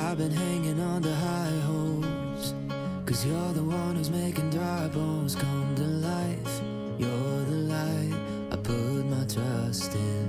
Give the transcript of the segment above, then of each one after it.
I've been hanging on to high hopes, 'cause you're the one who's making dry bones come to life. You're the light I put my trust in.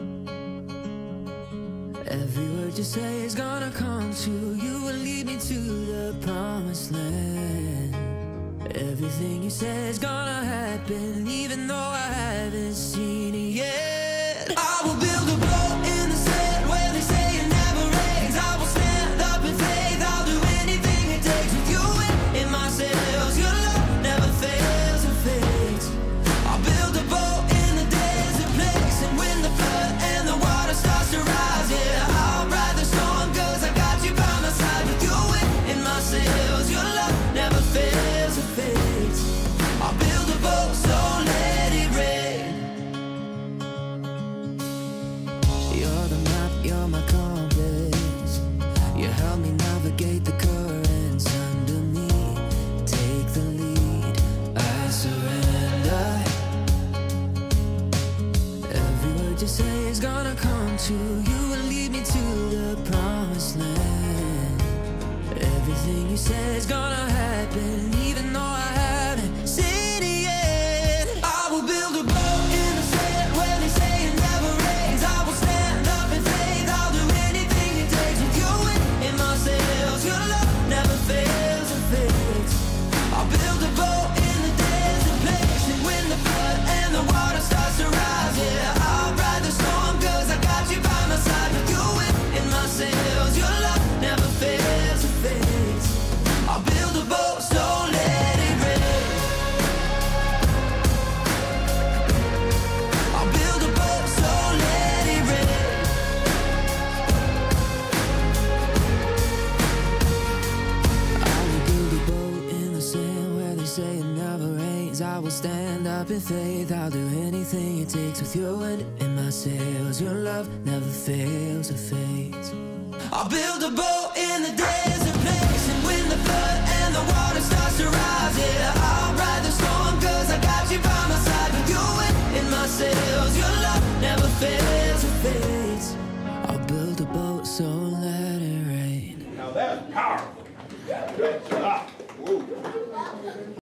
Every word you say is gonna come true. You will lead me to the promised land. Everything you say is gonna happen, even though I haven't seen it yet. I will build a boat in the sand where they say it never rains. I will stand up in faith. I'll do anything it takes with you in my sails. Your love never fails or fades. I'll build a boat in the desert place, and when the flood and the water starts to rise, yeah, I'll ride the storm, 'cause I got you by my side. With you in my sails, your love never fails or fades. I'll build a boat, so let it rain. You're the map, you're my compass. You help me navigate the currents under me. Take the lead, I surrender. Every word you say is gonna come true. You will lead me to the promised land. Everything you say is gonna happen, even though I haven't seen it yet. I will build a boat in the sand where they say it never rains. I will stand up in faith. I'll do anything it takes with you in my sails. Your love never fails or fades. I'll build a boat in the desert place, and when the flood and the water starts to rise, yeah, I'll ride the storm, 'cause I got you by my side. With you in my sails, your love never fails or fades. I'll build a boat, so let it rain. I'll build a boat, so let it rain. I will build a boat in the sand where they say it never rains. I will stand up in faith. I'll do anything it takes with you in my sails. Your love never fails or fades. I'll build a boat in the desert place, and when the flood and the water starts to rise, yeah, I'll ride the storm, 'cause I got you by my side. With you in my sails, your love never fails or fades. I'll build a boat, so let it rain. Now that's powerful. Good job. Woo.